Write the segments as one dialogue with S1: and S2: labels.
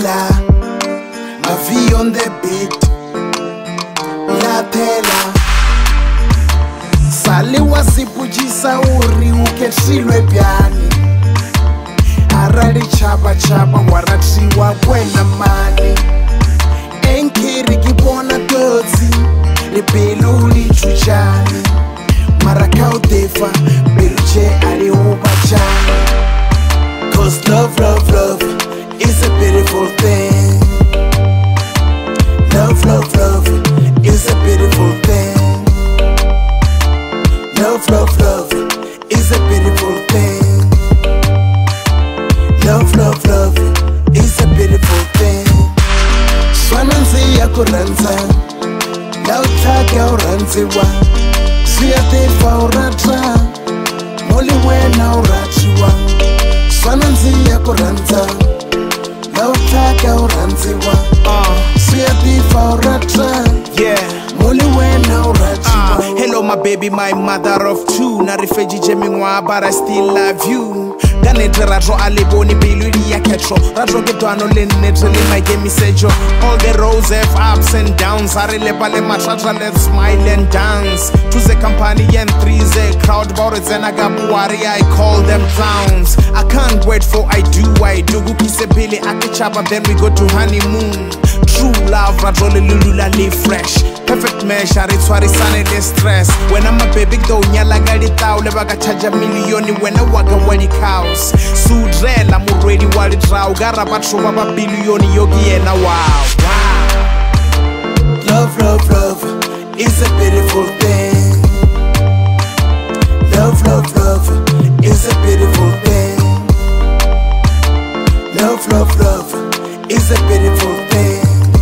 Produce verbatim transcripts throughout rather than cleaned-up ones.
S1: Lathela, my V on the beat. Lathela, sale wasipujisa uri ukeshilwe byani. Arali chapa chapa waratiwa kwena mani. Enkiri kibona dodzi, libelu lichuchani. Marakau defa, beluche ali ubachani. Cause love, love, love is a beautiful thing. Love, love, love is a beautiful thing. Love, love, love is a beautiful thing. Love, love, love is a beautiful thing. Swananzi ya kuranza, lautaka uranziwa. Siyatefa uratra, moli wena urachiwa. Swananzi ya kuranza, lautaka uranziwa. uh. Siyatefa uratra, yeah. Moli wena urachiwa. uh. Hello my baby, my mother of two. Narifeji jemingwa but I still love you. Ganete radro aleboni biluli ya ketro. Radro gedwano lenetele my game sejo. All the roads have ups and downs. Arele pale matratra, let's smile and dance. To the company and three the crowd bought zenagabuari, I call them clowns. I can't wait for I do, I do. Gukise pili akichapa, then we go to honeymoon. True love, radro lulula live fresh. Perfect mesh, aritswari sane le stress. When I'm a baby though, nyala gali tau. Lebaga charge a million when I waga wali cows. Sudrela muredi wali trau. Gara batro baba billion yogi and a wow. Wow. Love, love, love is a beautiful thing. Love, love, love is a beautiful thing. Love, love, love is a beautiful thing.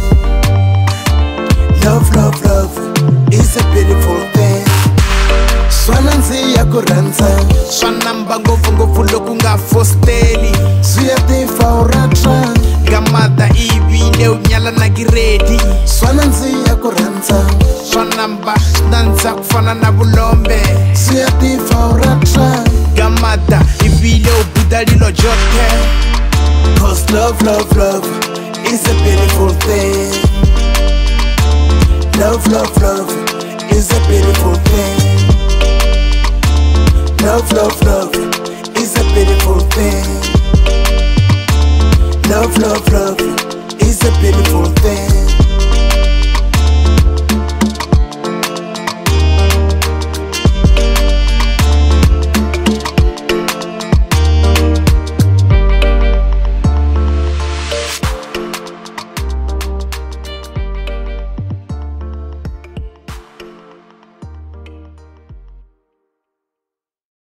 S1: Love, love, love is a beautiful thing. Swananzi ya kuranza, swanamba ngofu ngofu loku nga fosteli. Siyatefa uratra, gamada ibi leo nyala na giredi. Swananzi ya kuranza, swanamba danza kufana na bulombe. Siyatefa uratra, gamada ibi leo budali lo jote. Cause love, love, love is a beautiful thing. Love, love, love is a beautiful thing. Love, love, love is a beautiful thing. Love, love, love is a beautiful thing.